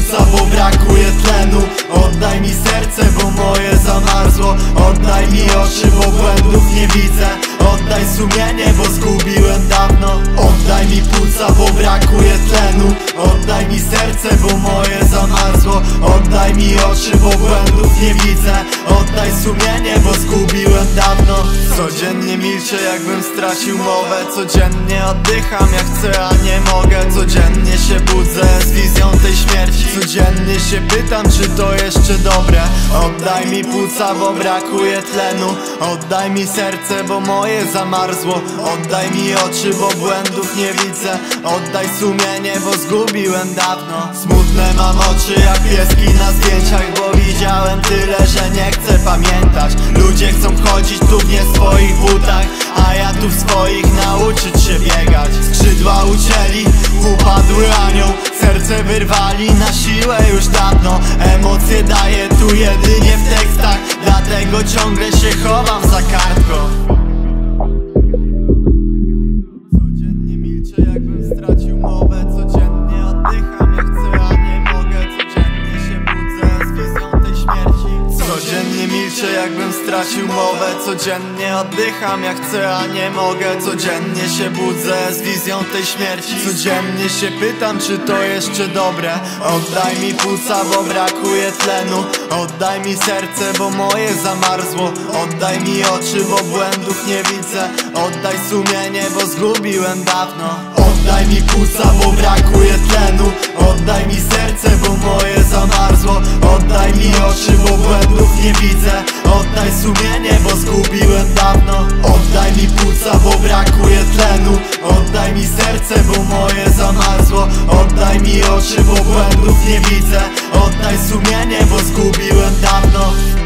płuca, bo brakuje tlenu. Oddaj mi serce, bo moje zamarzło. Oddaj mi oczy, bo błędów nie widzę. Oddaj sumienie, bo zgubiłem dawno. Oddaj mi płuca, bo brakuje tlenu. Oddaj mi serce, bo moje zamarzło. Oddaj mi oczy, bo błędów nie widzę. Oddaj sumienie, bo zgubiłem dawno. Codziennie milczę, jakbym stracił mowę. Codziennie oddycham, jak chcę, a nie mogę. Codziennie się budzę z wizją tej śmierci. Codziennie się pytam, czy to jeszcze dobre. Oddaj mi płuca, bo brakuje tlenu. Oddaj mi serce, bo moje zamarzło. Oddaj mi oczy, bo błędów nie widzę. Oddaj sumienie, bo zgubiłem dawno. Smutne mam oczy jak pieski na zdjęciach, bo widziałem tyle, że nie chcę pamiętać. Ludzie chcą chodzić tu w nie swoich butach, a ja tu w swoich nauczyć się biegać. Skrzydła ucięli, upadły anioł. Serce wyrwali na siłę już dawno. Emocje daję tu jedynie w tekstach, dlatego ciągle się chowam za kartką. Codziennie milczę, jakbym stracił mowę. Codziennie oddycham, jak chcę, a nie mogę. Codziennie się budzę z wizją tej śmierci. Codziennie milczę, jakbym stracił mowę. Codziennie oddycham, jak chcę, a nie mogę. Codziennie się budzę z wizją tej śmierci. Codziennie się pytam, czy to jeszcze dobre. Oddaj mi płuca, bo brakuje tlenu. Oddaj mi serce, bo moje zamarzło. Oddaj mi oczy, bo błędów nie widzę. Oddaj sumienie, bo zgubiłem dawno. Oddaj mi płuca, bo brakuje tlenu. Oddaj mi serce, bo moje zamarzło. Oddaj mi oczy, bo błędów nie widzę. Oddaj sumienie, bo zgubiłem dawno. Oddaj mi płuca, bo brakuje tlenu. Oddaj mi serce, bo moje zamarzło. Oddaj mi oczy, bo błędów nie widzę. Oddaj sumienie, bo zgubiłem dawno.